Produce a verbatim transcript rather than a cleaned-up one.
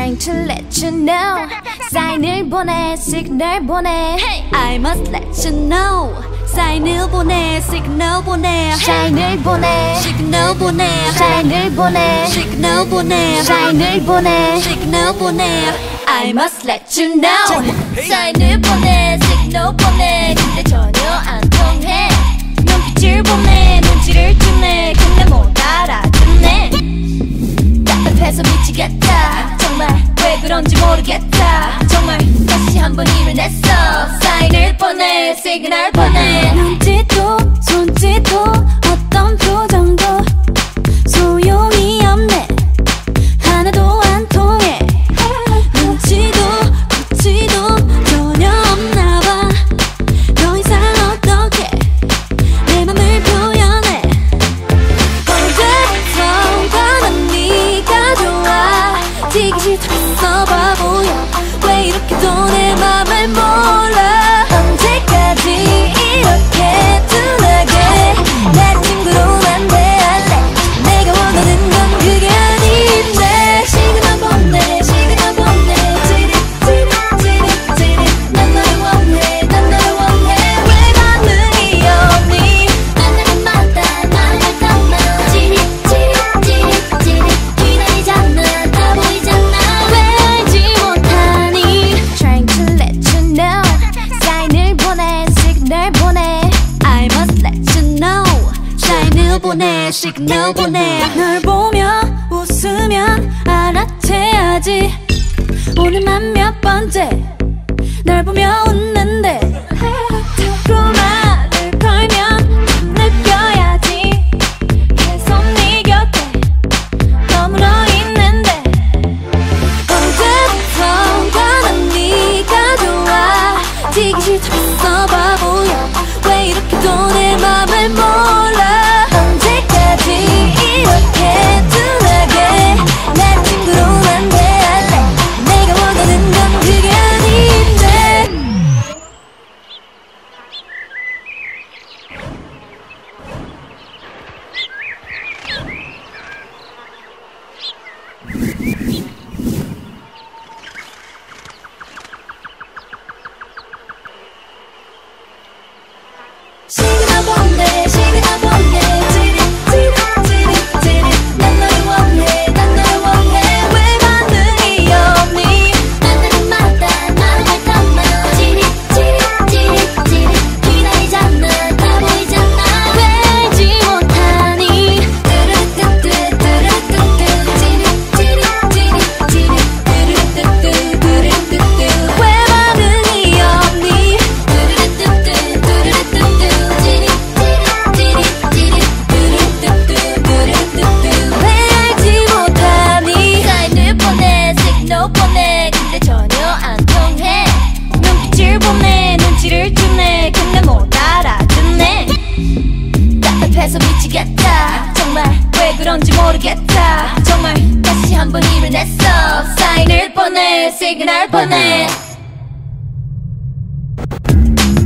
Trying to let you know. 사인을 보내, 시그널 보내. I must let you know. 사인을 보내, 시그널 보내. 사인을 보내, 시그널 보내. 사인을 보내, 시그널 보내. 사인을 보내, 시그널 보내. I must let you know. 사인을 보내, 시그널 보내. 근데 전혀 안 통해. 눈빛을 보내, 눈치를 주네. 근데 못 알아듣네. 답답해서 미치겠다. 정말 왜 그런지 모르겠다. 정말 다시 한번 일을 냈어. 사인을 보내, 시그널 보내. 눈짓도 손짓도 어떤 표정도 소용이 없네. 하나도 안 통해. 눈치도 코치도 전혀 없나봐. 더 이상 어떻게 내 맘을 표현해. 언제부턴가 난 네가 좋아. 지기 싫다면서 바보야. 왜 이렇게도 내 맘을 몰라. 언제까지 이렇게 둔하게 내 친구로만 대할래. 내가 원하는 건 그게 아닌데. 시그널 보내, 시그널 보내. 찌릿 찌릿 찌릿 찌릿. 난 너를 원해, 난 너를 원해. 왜 반응이 없니? 만날 때마다 말을 담아. 찌릿 찌릿 찌릿 찌릿. 기다리잖아, 다 보이잖아. 왜 알지 못하니? Trying to let you know. 사인을 보내, 시그널 보내. I must let you know. 사인을 보내, 시그널 보내. 널 보며 웃으면 알아채야지. 오늘만 몇 번째 날 보며 웃는데. 달콤함을 걸면 느껴야지. 계속 네 곁에 머물러 있는데. 언제부턴가 난 네가 좋아. 지기 싫다면서 바보야. 왜 이렇게도 내 맘을 몰라. 언제까지 이렇게 둔하게 내 친구로만 대할래. 내가 원하는 건 그게 아닌데. 시그널 보내, 시그널 보내. 찌릿 찌릿 찌릿 찌릿. 난 너를 원해, 난 너를 원해. 왜 반응이 없니? 만날 때마다 말을 담아. 찌릿 찌릿 찌릿 찌릿. 기다리잖아, 다 보이잖아. 왜 알지 못하니? 뚜루뚜뚜 뚜루뚜뚜. 찌릿 찌릿 찌릿 찌릿. 뚜루뚜뚜 뚜루뚜뚜. 왜 반응이 없니? 뚜루뚜뚜 뚜루뚜뚜. 사인을 보내, 시그널 보내. 근데 전혀 안 통해. 눈빛을 보내, 눈치를 주네. 근데 못 알아듣네. 답답해서 미치겠다. 정말 왜 그런지 모르겠다. 정말 다시 한번 일을 냈어. 사인을 보내, 시그널 보내.